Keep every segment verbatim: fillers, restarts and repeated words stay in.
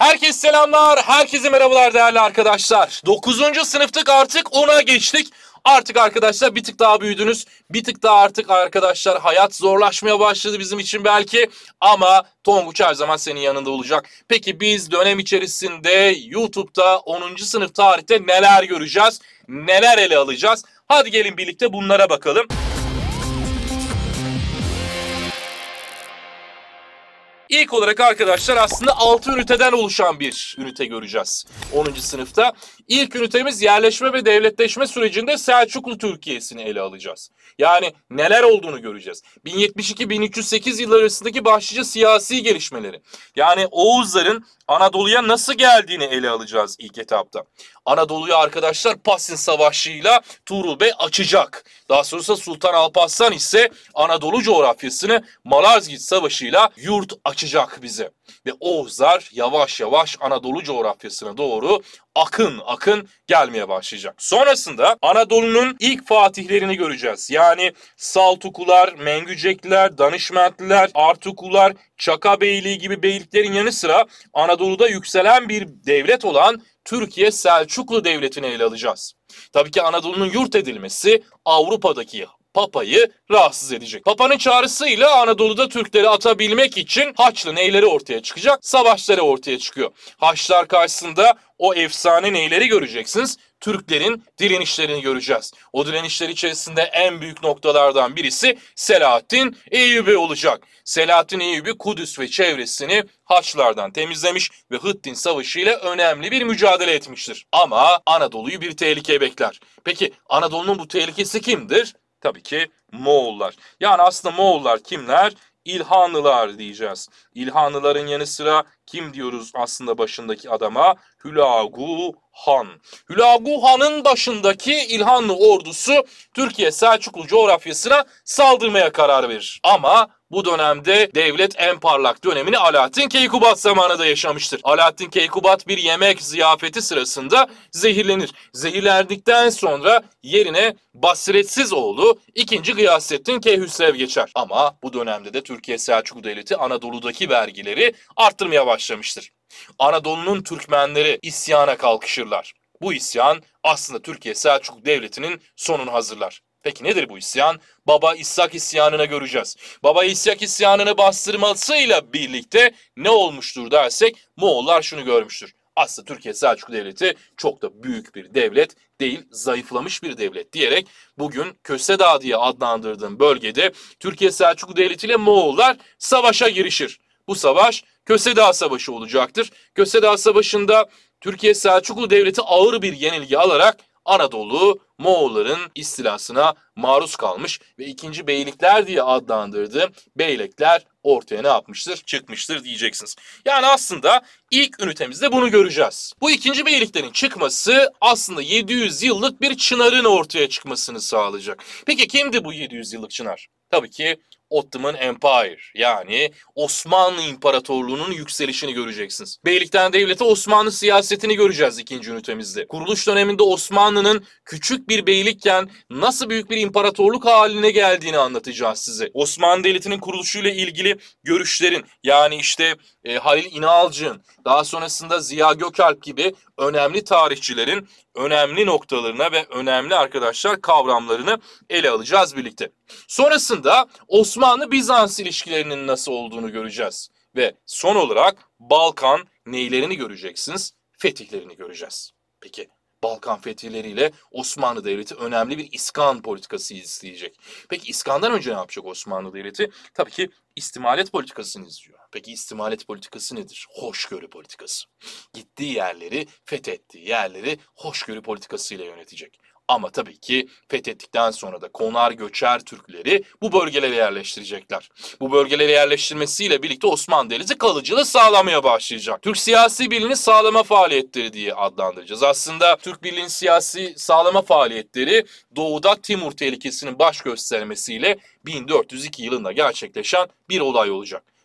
Herkese selamlar, herkese merhabalar değerli arkadaşlar. dokuzuncu sınıftık, artık ona geçtik. Artık arkadaşlar bir tık daha büyüdünüz. Bir tık daha artık arkadaşlar hayat zorlaşmaya başladı bizim için belki. Ama Tonguç her zaman senin yanında olacak. Peki biz dönem içerisinde YouTube'da onuncu sınıf tarihte neler göreceğiz? Neler ele alacağız? Hadi gelin birlikte bunlara bakalım. İlk olarak arkadaşlar aslında altı üniteden oluşan bir ünite göreceğiz onuncu sınıfta. İlk ünitemiz yerleşme ve devletleşme sürecinde Selçuklu Türkiye'sini ele alacağız. Yani neler olduğunu göreceğiz. bin yetmiş iki bin üç yüz sekiz yılları arasındaki başlıca siyasi gelişmeleri. Yani Oğuzların Anadolu'ya nasıl geldiğini ele alacağız ilk etapta. Anadolu'yu arkadaşlar Pasin Savaşı'yla Tuğrul Bey açacak. Daha sonrasında Sultan Alparslan ise Anadolu coğrafyasını Malazgirt Savaşı'yla yurt açacak bize. Ve Oğuzlar yavaş yavaş Anadolu coğrafyasına doğru akın akın gelmeye başlayacak. Sonrasında Anadolu'nun ilk fatihlerini göreceğiz. Yani Saltukular, Mengücekliler, Danışmentliler, Artukular, Çaka Beyliği gibi beyliklerin yanı sıra Anadolu'da yükselen bir devlet olan Türkiye Selçuklu Devleti'ni ele alacağız. Tabii ki Anadolu'nun yurt edilmesi Avrupa'daki Papa'yı rahatsız edecek. Papa'nın çağrısıyla Anadolu'da Türkleri atabilmek için Haçlı neyleri ortaya çıkacak? Savaşları ortaya çıkıyor. Haçlılar karşısında o efsane neyleri göreceksiniz? Türklerin direnişlerini göreceğiz. O direnişler içerisinde en büyük noktalardan birisi Selahaddin Eyyubi olacak. Selahaddin Eyyubi Kudüs ve çevresini Haçlılardan temizlemiş ve Hıttin Savaşı ile önemli bir mücadele etmiştir. Ama Anadolu'yu bir tehlike bekler. Peki Anadolu'nun bu tehlikesi kimdir? Tabii ki Moğollar. Yani aslında Moğollar kimler? İlhanlılar diyeceğiz. İlhanlıların yanı sıra kim diyoruz aslında başındaki adama? Hülagu Han. Hülagu Han'ın başındaki İlhanlı ordusu Türkiye Selçuklu coğrafyasına saldırmaya karar verir. Ama bu dönemde devlet en parlak dönemini Alaaddin Keykubat zamanında yaşamıştır. Alaaddin Keykubat bir yemek ziyafeti sırasında zehirlenir. Zehirlendikten sonra yerine Basiretsiz oğlu ikinci. Gıyasettin Keyhüsrev geçer. Ama bu dönemde de Türkiye Selçuklu Devleti Anadolu'daki vergileri arttırmaya başlamıştır. Anadolu'nun Türkmenleri isyana kalkışırlar. Bu isyan aslında Türkiye Selçuklu Devleti'nin sonunu hazırlar. Peki nedir bu isyan? Baba İshak isyanını göreceğiz. Baba İshak isyanını bastırmasıyla birlikte ne olmuştur dersek Moğollar şunu görmüştür. Aslında Türkiye Selçuklu Devleti çok da büyük bir devlet değil, zayıflamış bir devlet diyerek bugün Köse diye adlandırdığım bölgede Türkiye Selçuklu Devleti ile Moğollar savaşa girişir. Bu savaş Köse Savaşı olacaktır. Köse Savaşı'nda Türkiye Selçuklu Devleti ağır bir yenilgi alarak Anadolu Moğolların istilasına maruz kalmış ve ikinci beylikler diye adlandırdığı beylikler ortaya ne yapmıştır? Çıkmıştır diyeceksiniz. Yani aslında ilk ünitemizde bunu göreceğiz. Bu ikinci beyliklerin çıkması aslında yedi yüz yıllık bir çınarın ortaya çıkmasını sağlayacak. Peki kimdi bu yedi yüz yıllık çınar? Tabii ki Ottoman Empire, yani Osmanlı İmparatorluğu'nun yükselişini göreceksiniz. Beylikten devlete Osmanlı siyasetini göreceğiz ikinci ünitemizde. Kuruluş döneminde Osmanlı'nın küçük bir beylikken nasıl büyük bir imparatorluk haline geldiğini anlatacağız size. Osmanlı Devleti'nin kuruluşuyla ilgili görüşlerin, yani işte e, Halil İnalcık'ın, daha sonrasında Ziya Gökalp gibi önemli tarihçilerin önemli noktalarına ve önemli arkadaşlar kavramlarını ele alacağız birlikte. Sonrasında Osmanlı-Bizans ilişkilerinin nasıl olduğunu göreceğiz. Ve son olarak Balkan neylerini göreceksiniz? Fetihlerini göreceğiz. Peki Balkan fetihleriyle Osmanlı Devleti önemli bir iskan politikası izleyecek. Peki iskandan önce ne yapacak Osmanlı Devleti? Tabii ki istimalet politikasını izliyor. Peki istimalet politikası nedir? Hoşgörü politikası. Gittiği yerleri, fethettiği yerleri hoşgörü politikasıyla yönetecek. Ama tabii ki fethettikten sonra da konar göçer Türkleri bu bölgelere yerleştirecekler. Bu bölgelere yerleştirmesiyle birlikte Osmanlı Devleti kalıcılığı sağlamaya başlayacak. Türk siyasi birliğini sağlama faaliyetleri diye adlandıracağız. Aslında Türk birliğinin siyasi sağlama faaliyetleri doğuda Timur tehlikesinin baş göstermesiyle bin dört yüz iki yılında gerçekleşen bir olay olacak.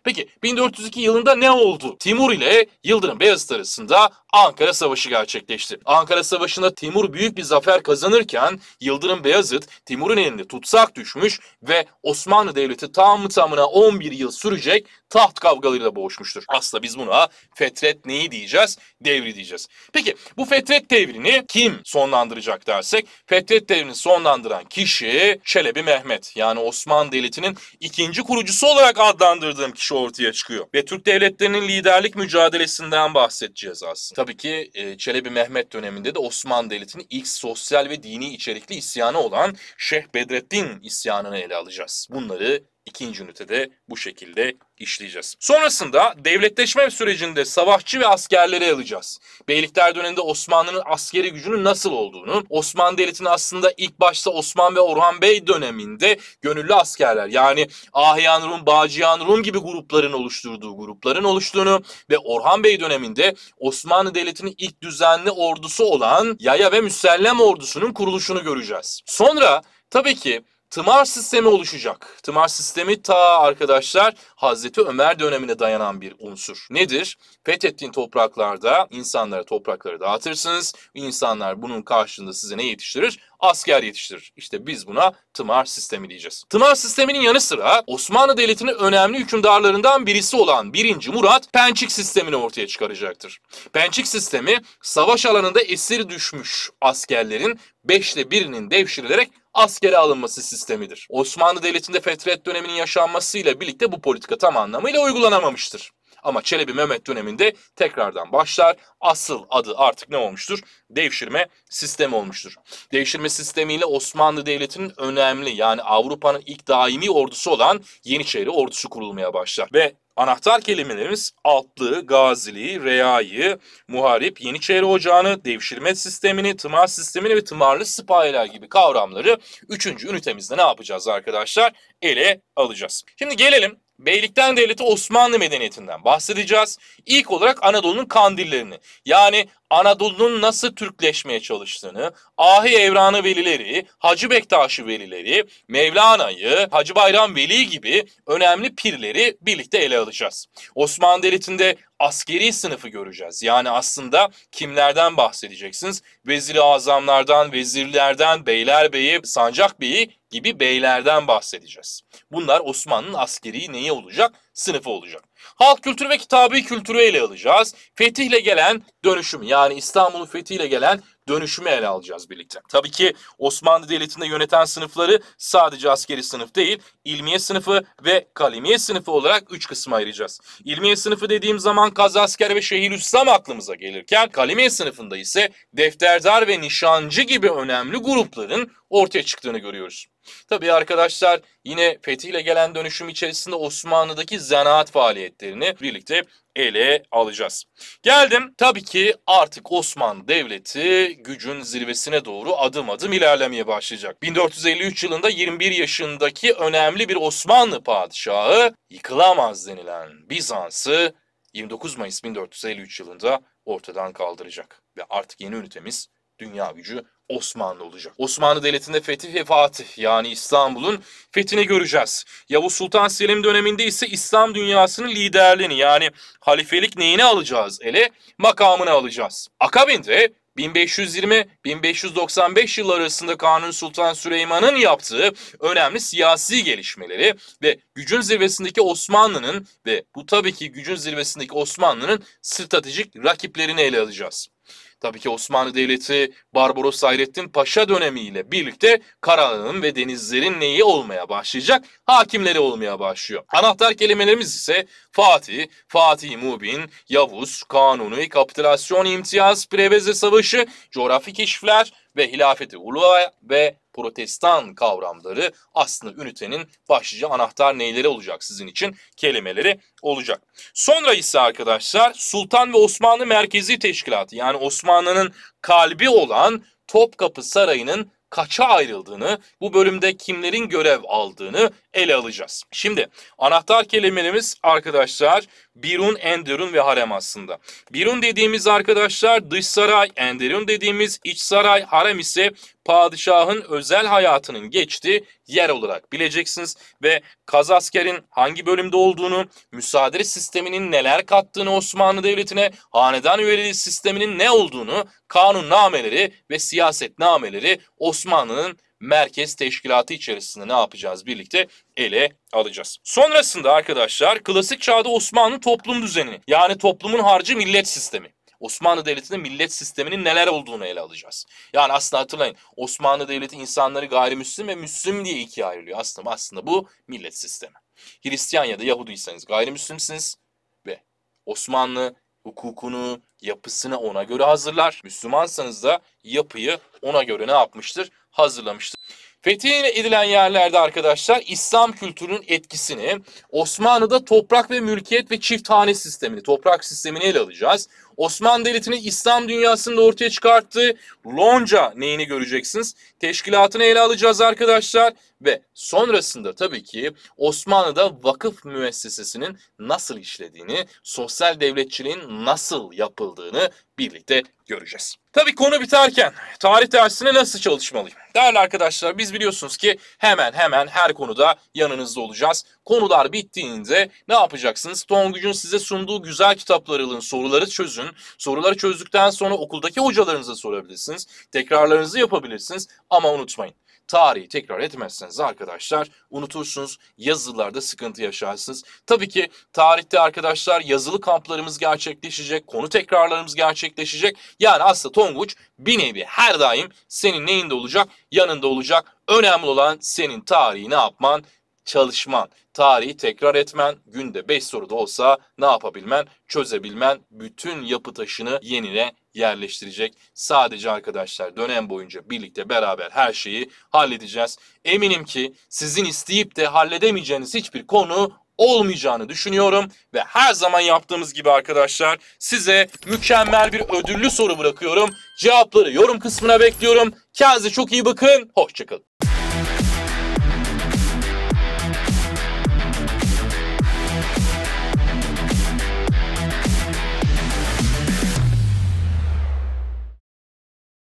Peki bin dört yüz iki yılında ne oldu? Timur ile Yıldırım Beyazıt arasında Ankara Savaşı gerçekleşti. Ankara Savaşı'nda Timur büyük bir zafer kazanırken Yıldırım Beyazıt Timur'un elinde tutsak düşmüş ve Osmanlı Devleti tam tamına on bir yıl sürecek taht kavgalarıyla boğuşmuştur. Aslında biz buna Fetret neyi diyeceğiz? Devri diyeceğiz. Peki bu Fetret devrini kim sonlandıracak dersek, Fetret devrini sonlandıran kişi Çelebi Mehmet. Yani Osmanlı Devleti'nin ikinci kurucusu olarak adlandırdığım kişi ortaya çıkıyor. Ve Türk devletlerinin liderlik mücadelesinden bahsedeceğiz aslında. Tabii ki Çelebi Mehmet döneminde de Osmanlı Devleti'nin ilk sosyal ve dini içerikli isyanı olan Şeyh Bedrettin isyanını ele alacağız. Bunları İkinci ünitede bu şekilde işleyeceğiz. Sonrasında devletleşme sürecinde savaşçı ve askerleri alacağız. Beylikler döneminde Osmanlı'nın askeri gücünün nasıl olduğunu, Osmanlı Devleti'nin aslında ilk başta Osman ve Orhan Bey döneminde gönüllü askerler, yani Ahyan Rum, Bağcıyan Rum gibi grupların oluşturduğu grupların oluştuğunu ve Orhan Bey döneminde Osmanlı Devleti'nin ilk düzenli ordusu olan Yaya ve Müsellem ordusunun kuruluşunu göreceğiz. Sonra tabii ki tımar sistemi oluşacak. Tımar sistemi ta arkadaşlar Hazreti Ömer dönemine dayanan bir unsur. Nedir? Fethettiğin topraklarda insanlara toprakları dağıtırsınız. İnsanlar bunun karşılığında size ne yetiştirir? Asker yetiştirir. İşte biz buna tımar sistemi diyeceğiz. Tımar sisteminin yanı sıra Osmanlı Devleti'nin önemli hükümdarlarından birisi olan birinci Murat Pençik sistemini ortaya çıkaracaktır. Pençik sistemi savaş alanında esir düşmüş askerlerin beşte birinin devşirilerek askere alınması sistemidir. Osmanlı Devleti'nde Fetret döneminin yaşanmasıyla birlikte bu politika tam anlamıyla uygulanamamıştır. Ama Çelebi Mehmet döneminde tekrardan başlar. Asıl adı artık ne olmuştur? Devşirme sistemi olmuştur. Devşirme sistemiyle Osmanlı Devleti'nin önemli, yani Avrupa'nın ilk daimi ordusu olan Yeniçeri ordusu kurulmaya başlar. Ve anahtar kelimelerimiz Altlı, Gazili, Reai, Muharip, Yeniçeri Ocağı'nı, devşirme sistemini, tımar sistemini ve tımarlı sipahiler gibi kavramları üçüncü ünitemizde ne yapacağız arkadaşlar? Ele alacağız. Şimdi gelelim Beylikten Devleti Osmanlı medeniyetinden bahsedeceğiz. İlk olarak Anadolu'nun kandillerini, yani Anadolu'nun nasıl Türkleşmeye çalıştığını, Ahi Evranı Velileri, Hacı Bektaşi Velileri, Mevlana'yı, Hacı Bayram Veli gibi önemli pirleri birlikte ele alacağız. Osmanlı Devleti'nde askeri sınıfı göreceğiz. Yani aslında kimlerden bahsedeceksiniz? Vezir-i Azamlardan, vezirlerden, beylerbeyi, sancakbeyi gibi beylerden bahsedeceğiz. Bunlar Osmanlı'nın askeri neyi olacak? Sınıfı olacak. Halk kültürü ve kitabi kültürü ele alacağız. Fetihle gelen dönüşüm, yani İstanbul'un fethiyle gelen dönüşümü ele alacağız birlikte. Tabii ki Osmanlı Devleti'nde yöneten sınıfları sadece askeri sınıf değil, ilmiye sınıfı ve kalemiye sınıfı olarak üç kısma ayıracağız. İlmiye sınıfı dediğim zaman Kazasker ve Şeyhülislam aklımıza gelirken, kalemiye sınıfında ise defterdar ve nişancı gibi önemli grupların ortaya çıktığını görüyoruz. Tabii arkadaşlar yine fetihle gelen dönüşüm içerisinde Osmanlı'daki zanaat faaliyetlerini birlikte ele alacağız. Geldim tabii ki artık Osmanlı Devleti gücün zirvesine doğru adım adım ilerlemeye başlayacak. bin dört yüz elli üç yılında yirmi bir yaşındaki önemli bir Osmanlı padişahı yıkılamaz denilen Bizans'ı yirmi dokuz Mayıs bin dört yüz elli üç yılında ortadan kaldıracak. Ve artık yeni ünitemiz dünya gücü Osmanlı olacak. Osmanlı Devleti'nde fetih ve fatih, yani İstanbul'un fethini göreceğiz. Yavuz Sultan Selim döneminde ise İslam dünyasının liderliğini, yani halifelik neyini alacağız ele? Makamını alacağız. Akabinde bin beş yüz yirmi bin beş yüz doksan beş yılları arasında Kanuni Sultan Süleyman'ın yaptığı önemli siyasi gelişmeleri ve gücün zirvesindeki Osmanlı'nın ve bu tabii ki gücün zirvesindeki Osmanlı'nın stratejik rakiplerini ele alacağız. Tabii ki Osmanlı Devleti Barbaros Hayrettin Paşa dönemiyle birlikte karaların ve denizlerin neyi olmaya başlayacak? Hakimleri olmaya başlıyor. Anahtar kelimelerimiz ise Fatih, Fatih Mubin, Yavuz, Kanuni, Kapitülasyon, İmtiyaz, Preveze Savaşı, coğrafi keşifler ve Hilafeti Uluğa ve Protestan kavramları aslında ünitenin başlıca anahtar neyleri olacak sizin için? Kelimeleri olacak. Sonra ise arkadaşlar Sultan ve Osmanlı Merkezi Teşkilatı, yani Osmanlı'nın kalbi olan Topkapı Sarayı'nın kaça ayrıldığını, bu bölümde kimlerin görev aldığını ele alacağız. Şimdi anahtar kelimelerimiz arkadaşlar Birun, Enderun ve harem aslında. Birun dediğimiz arkadaşlar dış saray, Enderun dediğimiz iç saray, harem ise padişahın özel hayatının geçtiği yer olarak bileceksiniz. Ve Kazasker'in hangi bölümde olduğunu, müsaade sisteminin neler kattığını Osmanlı Devleti'ne, hanedan üyeliği sisteminin ne olduğunu, kanunnameleri ve siyasetnameleri Osmanlı'nın merkez teşkilatı içerisinde ne yapacağız birlikte ele alacağız. Sonrasında arkadaşlar klasik çağda Osmanlı toplum düzenini, yani toplumun harcı millet sistemi, Osmanlı Devleti'nde millet sisteminin neler olduğunu ele alacağız. Yani aslında hatırlayın, Osmanlı Devleti insanları gayrimüslim ve Müslüm diye ikiye ayrılıyor. Aslında aslında bu millet sistemi. Hristiyan ya da Yahudiysanız gayrimüslimsiniz ve Osmanlı hukukunu, yapısını ona göre hazırlar. Müslümansanız da yapıyı ona göre ne yapmıştır? Hazırlamıştır. Fetih edilen yerlerde arkadaşlar İslam kültürünün etkisini, Osmanlı'da toprak ve mülkiyet ve çift hane sistemini, toprak sistemini ele alacağız. Osmanlı Devleti'nin İslam dünyasında ortaya çıkarttığı lonca neyini göreceksiniz? Teşkilatını ele alacağız arkadaşlar. Ve sonrasında tabii ki Osmanlı'da vakıf müessesesinin nasıl işlediğini, sosyal devletçiliğin nasıl yapıldığını birlikte göreceğiz. Tabii konu biterken tarih dersine nasıl çalışmalıyım? Değerli arkadaşlar, biz biliyorsunuz ki hemen hemen her konuda yanınızda olacağız. Konular bittiğinde ne yapacaksınız? Tonguç'un size sunduğu güzel kitapları alın, soruları çözün. Soruları çözdükten sonra okuldaki hocalarınıza sorabilirsiniz. Tekrarlarınızı yapabilirsiniz ama unutmayın. Tarihi tekrar etmezseniz arkadaşlar unutursunuz, yazılarda sıkıntı yaşarsınız. Tabii ki tarihte arkadaşlar yazılı kamplarımız gerçekleşecek, konu tekrarlarımız gerçekleşecek. Yani aslında Tonguç bir nevi her daim senin neyinde olacak? Yanında olacak. Önemli olan senin tarihi ne yapman? Çalışman, tarihi tekrar etmen, günde beş soru da olsa ne yapabilmen, çözebilmen, bütün yapı taşını yenine yerleştirecek. Sadece arkadaşlar dönem boyunca birlikte beraber her şeyi halledeceğiz. Eminim ki sizin isteyip de halledemeyeceğiniz hiçbir konu olmayacağını düşünüyorum. Ve her zaman yaptığımız gibi arkadaşlar size mükemmel bir ödüllü soru bırakıyorum. Cevapları yorum kısmına bekliyorum. Kendinize çok iyi bakın. Hoşça kalın.